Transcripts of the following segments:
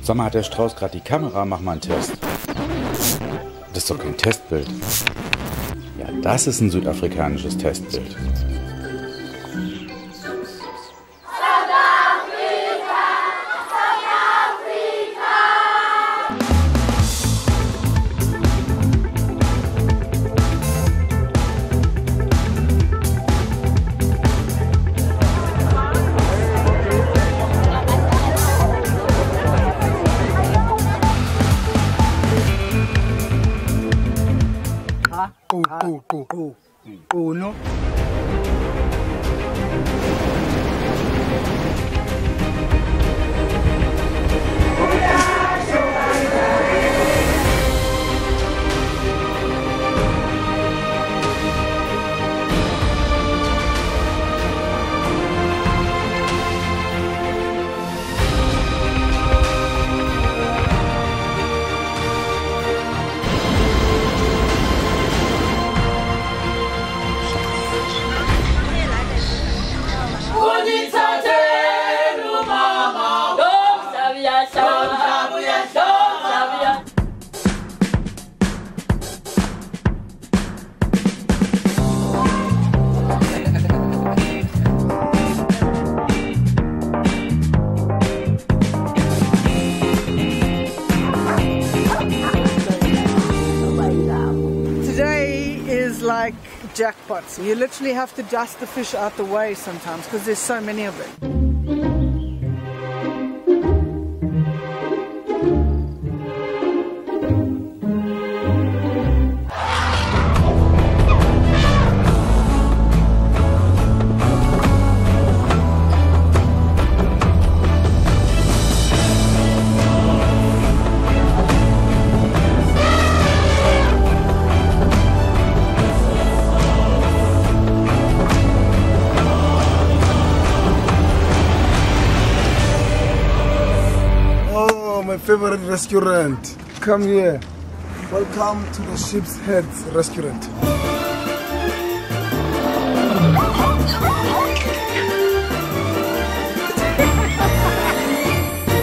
Sag mal, hat der Strauß gerade die Kamera? Mach mal einen Test. Das ist doch kein Testbild. Ja, das ist ein südafrikanisches Testbild. Uno. Like jackpots. You literally have to dust the fish out the way sometimes because there's so many of them. My favorite restaurant. Come here. Welcome to the Ship's Head restaurant.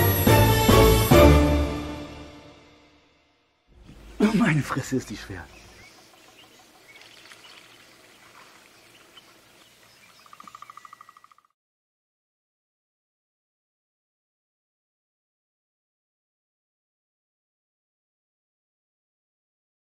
Meine Fresse ist die schwer.